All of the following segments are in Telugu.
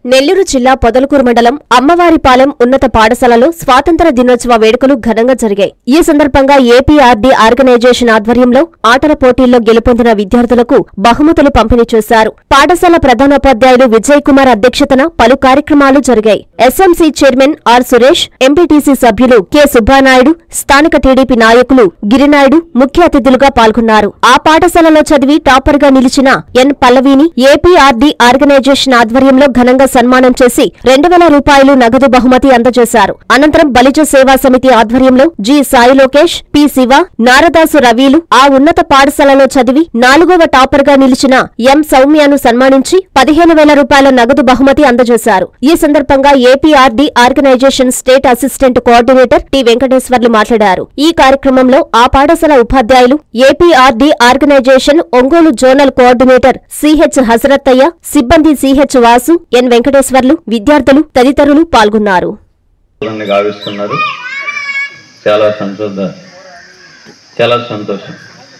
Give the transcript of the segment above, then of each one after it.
నెల్లూరు జిల్లా పొదలకూరు మండలం అమ్మవారిపాలెం ఉన్నత పాఠశాలలో స్వాతంత్ర దినోత్సవ వేడుకలు ఘనంగా జరిగాయి. ఈ సందర్భంగా ఏపీఆర్డీ ఆర్గనైజేషన్ ఆధ్వర్యంలో ఆటల పోటీల్లో గెలుపొందిన విద్యార్థులకు బహుమతులు పంపిణీ చేశారు. పాఠశాల ప్రధానోపాధ్యాయులు విజయ్ కుమార్ అధ్యక్షతన పలు కార్యక్రమాలు జరిగాయి. SMC chairman R Suresh, MPTC సభ్యులు కె సుబ్బానాయుడు, స్థానిక టీడీపీ నాయకులు గిరినాయుడు ముఖ్య అతిథులుగా పాల్గొన్నారు. ఆ పాఠశాలలో చదివి టాపర్ గా నిలిచిన ఎన్ పల్లవిని ఏపీఆర్డీ ఆర్గనైజేషన్ ఆధ్వర్యంలో ఘనంగా సన్మానం చేసి 2000 రూపాయలు నగదు బహుమతి అందజేశారు. అనంతరం బలిజ సేవా సమితి ఆధ్వర్యంలో జి సాయి లోకేష్, పి శివ, నారదాసు రవీలు ఆ ఉన్నత పాఠశాలలో చదివి 4వ టాపర్ గా నిలిచిన ఎం సౌమ్యను సన్మానించి 15,000 రూపాయల నగదు బహుమతి అందజేశారు. ఈ సందర్భంగా APRD organization state assistant coordinator T Venkateswarlu మాట్లాడారు. ఈ కార్యక్రమంలో ఆ పాఠశాల ఉపాధ్యాయులు, APRD organization Ongole zonal coordinator CH Hazarathaiah, సిబ్బంది సిహెచ్ వాసు, ఎన్ వెంకటేశ్వర్లు, విద్యార్థులు తదితరులు పాల్గొన్నారు. చాలా సంతోషం.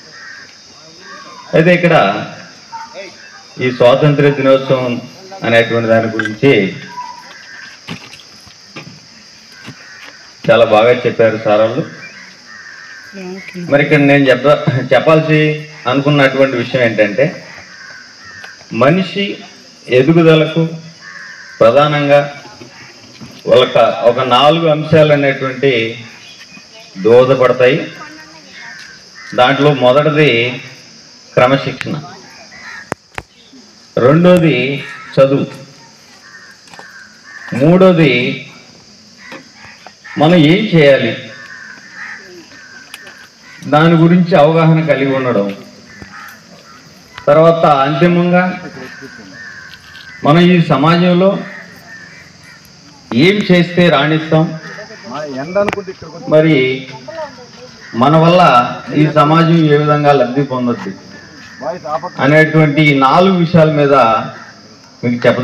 అయితే ఇక్కడ ఈ స్వాతంత్ర దినోత్సవం అనేటువంటి దాని గురించి చాలా బాగా చెప్పారు సారాలు. మరి ఇక్కడ నేను చెప్పాల్సి అనుకున్నటువంటి విషయం ఏంటంటే, మనిషి ఎదుగుదలకు ప్రధానంగా ఒక 4 అంశాలు అనేటువంటి దోహదపడతాయి. దాంట్లో మొదటిది క్రమశిక్షణ, రెండోది చదువు, మూడోది మనం ఏం చేయాలి దాని గురించి అవగాహన కలిగి ఉండడం, తర్వాత అంతిమంగా మనం ఈ సమాజంలో ఏం చేస్తే రాణిస్తాం, మరి మన వల్ల ఈ సమాజం ఏ విధంగా లబ్ధి పొందొచ్చు అనేటువంటి 4 విషయాల మీద మీకు చెప్పద.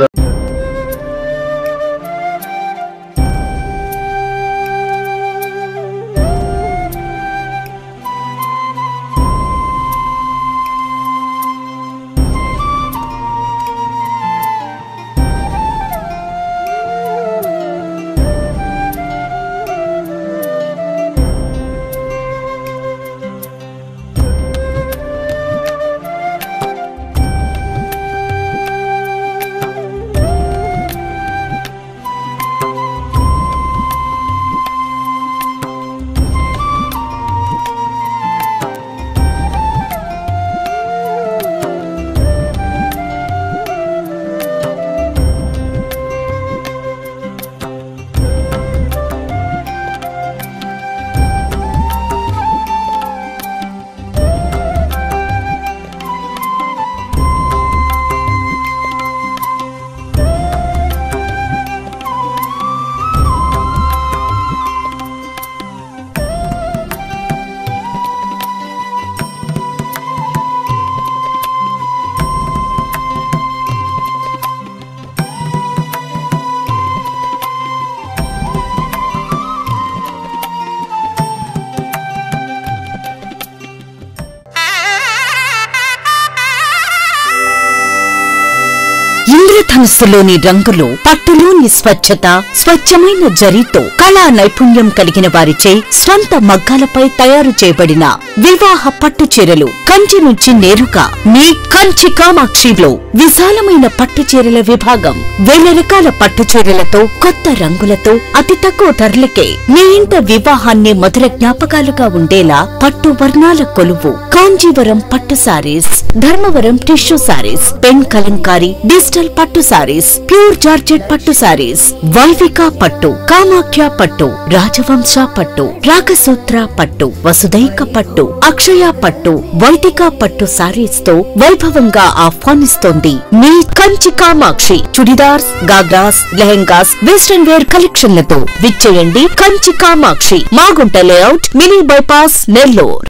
ధనుస్సులోని రంగులు, పట్టులోని స్వచ్ఛత, స్వచ్ఛమైన జరీతో కళా నైపుణ్యం కలిగిన వారిచే స్వంత మగ్గాలపై తయారు చేయబడిన వివాహ పట్టు చీరలు కంచి నుంచి నేరుగా మీ కంచి కామాక్షిలో విశాలమైన పట్టు చీరల విభాగం. 1000 రకాల పట్టు చీరలతో, కొత్త రంగులతో, అతి తక్కువ ధరలకే మీ ఇంట వివాహాన్ని మధుర జ్ఞాపకాలుగా ఉండేలా పట్టు వర్ణాల కొలువు కాంజీవరం పట్టు sarees, Dharmavaram tissue sarees, pen Kalamkari digital పట్టు సారీస్, ప్యూర్ జార్జెట్ పట్టు సారీస్, వైవిక పట్టు, కామాఖ్య పట్టు, రాజవంశ పట్టు, రాగసూత్ర పట్టు, వసుదైక పట్టు, అక్షయ పట్టు, వైదిక పట్టు సారీస్ తో వైభవంగా ఆహ్వానిస్తోంది మీ కంచి కామాక్షి. చుడిదార్స్, గాగ్రాస్, లెహెంగాస్, వెస్టర్న్ వేర్ కలెక్షన్లతో విచ్చేయండి Kanchi Kamakshi, Magunta layout, mini bypass, Nellore.